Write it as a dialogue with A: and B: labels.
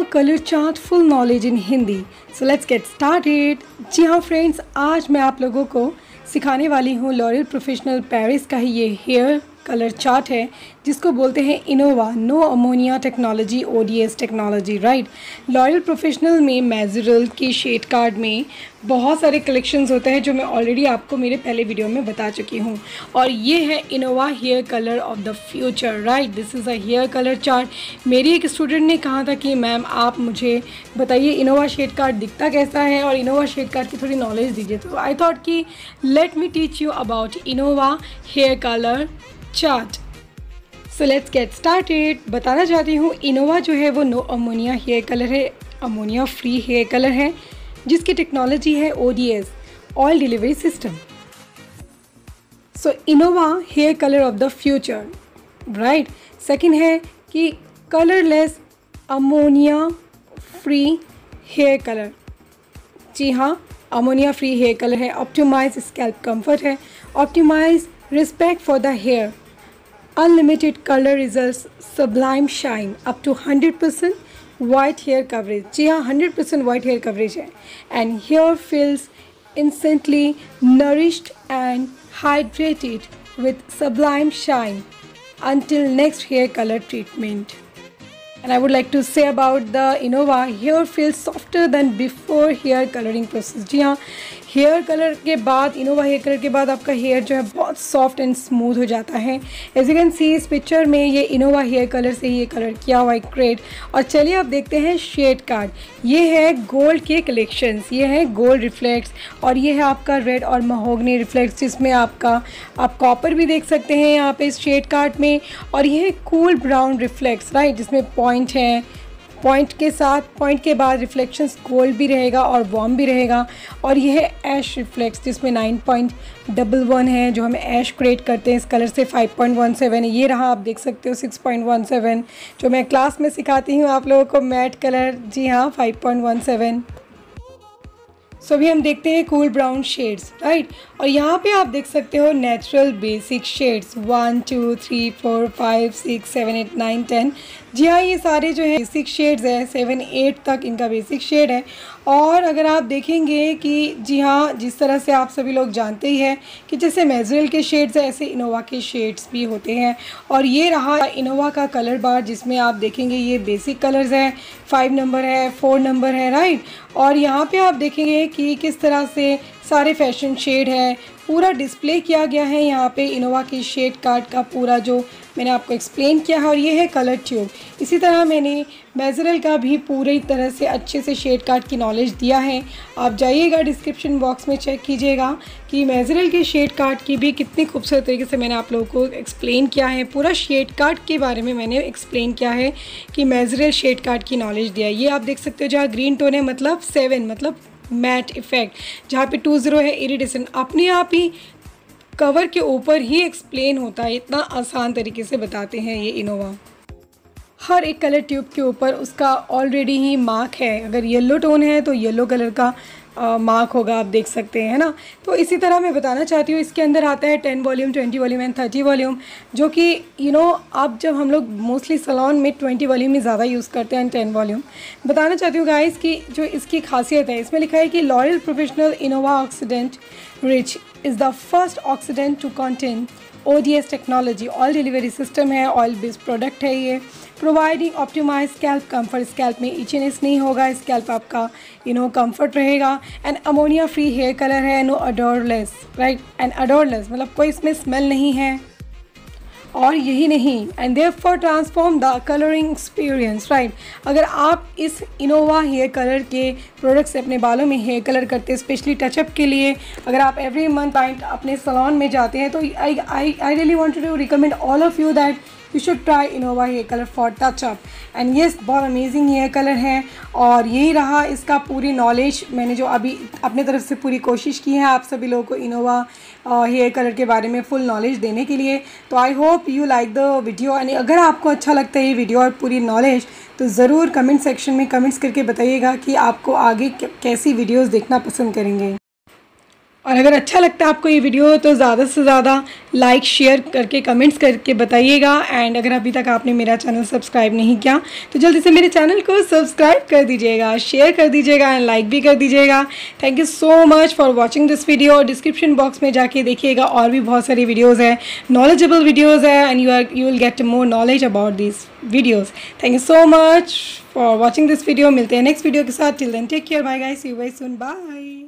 A: Colour chart full knowledge in Hindi. So let's get started. जी हाँ friends, आज मैं आप लोगों को सिखाने वाली हूँ लॉरियल प्रोफेशनल पेरिस का ही ये हेयर कलर चार्ट है, जिसको बोलते हैं Inoa no ammonia technology ODS technology, right. L'Oreal professional में मैजरल के शेड कार्ड में बहुत सारे कलेक्शंस होते हैं जो मैं ऑलरेडी आपको मेरे पहले वीडियो में बता चुकी हूँ। और ये है Inoa hair colour of the future, right. This is a hair colour chart. मेरी एक स्टूडेंट ने कहा था कि मैम आप मुझे बताइए इनोवा शेड कार्ड दिखता कैसा है और इनोवा शेड कार्ड की थोड़ी नॉलेज दीजिए। तो आई थॉट कि let me teach you about Inoa hair colour chart. So let's get started. बताना चाहती हूँ इनोवा जो है वो नो अमोनिया हेयर कलर है, अमोनिया फ्री हेयर कलर है, जिसकी टेक्नोलॉजी है ODS oil delivery system. So Inoa hair colour of the future, right. Second है कि colourless ammonia free hair colour. जी हाँ, अमोनिया फ्री हेयर कलर है। Optimise scalp comfort है, optimise respect for the hair, unlimited colour results, sublime shine, up to 100% white hair coverage. जी हाँ, 100% white hair coverage है। And hair feels instantly nourished and hydrated with sublime shine until next hair color treatment. And I would like to say about the Innova, hair feels softer than before hair coloring process. जी हाँ, hair colour के बाद, Innova hair colour के बाद आपका hair जो है बहुत सॉफ्ट एंड स्मूथ हो जाता है। एज यू कैन सी इस पिक्चर में ये इनोवा हेयर कलर से ये कलर किया हुआ है ग्रेट। और चलिए अब देखते हैं शेड कार्ड। ये है गोल्ड के कलेक्शंस, ये है गोल्ड रिफ्लेक्ट्स और ये है आपका रेड और महोगनी रिफ्लेक्ट्स, जिसमें आपका आप कॉपर भी देख सकते हैं यहाँ पे इस शेड कार्ड में। और ये है कूल ब्राउन रिफ्लेक्ट्स, राइट, जिसमें पॉइंट है, पॉइंट के साथ पॉइंट के बाद रिफ्लेक्शंस गोल्ड भी रहेगा और वार्म भी रहेगा। और ये है ऐश रिफ्लेक्स, जिसमें 9.11 है, जो हमें ऐश क्रिएट करते हैं इस कलर से। 5.17 ये रहा, आप देख सकते हो 6.17, जो मैं क्लास में सिखाती हूँ आप लोगों को मैट कलर। जी हाँ, 5.17। सो अभी हम देखते हैं कूल ब्राउन शेड्स, राइट। और यहाँ पे आप देख सकते हो नेचुरल बेसिक शेड्स 1 2 3 4 5 6 7 8 9 10। जी हाँ, ये सारे जो है बेसिक शेड्स हैं, 7 8 तक इनका बेसिक शेड है। और अगर आप देखेंगे कि जी हाँ, जिस तरह से आप सभी लोग जानते ही हैं कि जैसे मैजरल के शेड्स हैं, ऐसे इनोवा के शेड्स भी होते हैं। और ये रहा इनोवा का कलर बार, जिसमें आप देखेंगे ये बेसिक कलर्स हैं, 5 नंबर है, 4 नंबर है, राइट। और यहाँ पे आप देखेंगे कि किस तरह से सारे फैशन शेड है, पूरा डिस्प्ले किया गया है यहाँ पे इनोवा की शेड कार्ड का पूरा, जो मैंने आपको एक्सप्लेन किया है। और ये है कलर ट्यूब। इसी तरह मैंने मैजरल का भी पूरी तरह से अच्छे से शेड कार्ड की नॉलेज दिया है। आप जाइएगा डिस्क्रिप्शन बॉक्स में चेक कीजिएगा कि मैजरल के शेड कार्ड की भी कितनी खूबसूरत तरीके से मैंने आप लोगों को एक्सप्लेन किया है। पूरा शेड कार्ड के बारे में मैंने एक्सप्लेन किया है कि मैजरल शेड कार्ड की नॉलेज दिया है। ये आप देख सकते हो, जहाँ ग्रीन टोन है मतलब 7, मतलब मैट इफेक्ट, जहाँ पे 20 है इरिडेशन, अपने आप ही कवर के ऊपर ही एक्सप्लेन होता है। इतना आसान तरीके से बताते हैं ये इनोवा। हर एक कलर ट्यूब के ऊपर उसका ऑलरेडी ही मार्क है। अगर येलो टोन है तो येलो कलर का मार्क होगा, आप देख सकते हैं, है ना। तो इसी तरह मैं बताना चाहती हूँ, इसके अंदर आता है 10 वॉल्यूम, 20 वॉल्यूम एंड 30 वॉल्यूम, जो कि अब जब हम लोग मोस्टली सैलून में 20 वॉल्यूम ही ज़्यादा यूज़ करते हैं, 10 वॉल्यूम। बताना चाहती हूँ गाइस कि जो इसकी खासियत है, इसमें लिखा है कि L'Oreal professional Inoa oxidant rich is the first oxidant to contain ODS technology oil delivery system है, ऑयल बेस्ड प्रोडक्ट है ये, providing optimise scalp comfort. Scalp में इचनेस नहीं होगा, स्कैल्प आपका कंफर्ट रहेगा। And ammonia free hair colour है, no odourless, right. And odourless मतलब कोई इसमें स्मेल नहीं है। और यही नहीं, and therefore transform the colouring experience, right. अगर आप इस इनोवा हेयर कलर के प्रोडक्ट से अपने बालों में हेयर कलर करते हैं, स्पेशली टचअप के लिए, अगर आप एवरी मंथ अपने सैलून में जाते हैं, तो I really want to recommend all of you that you should try Inoa hair colour for touch up. And yes, बहुत अमेजिंग हेयर कलर है। और यही रहा इसका पूरी नॉलेज, मैंने जो अभी अपने तरफ से पूरी कोशिश की है आप सभी लोगों को इनोवा हेयर कलर के बारे में फुल नॉलेज देने के लिए। तो I hope you like the video. And अगर आपको अच्छा लगता है ये वीडियो और पूरी नॉलेज, तो ज़रूर कमेंट सेक्शन में कमेंट्स करके बताइएगा कि आपको आगे कैसी वीडियोज़ देखना पसंद करेंगे। और अगर अच्छा लगता है आपको ये वीडियो तो ज़्यादा से ज़्यादा लाइक शेयर करके कमेंट्स करके बताइएगा। एंड अगर अभी तक आपने मेरा चैनल सब्सक्राइब नहीं किया तो जल्दी से मेरे चैनल को सब्सक्राइब कर दीजिएगा, शेयर कर दीजिएगा एंड लाइक भी कर दीजिएगा। Thank you so much for watching this video. Description box में जाके देखिएगा, और भी बहुत सारी वीडियोज़ हैं, नॉलेजेबल वीडियोज़ है and you will get more knowledge about this videos. Thank you so much for watching this video. मिलते हैं नेक्स्ट वीडियो के साथ। Till then take care, bye guys, see you very soon, bye.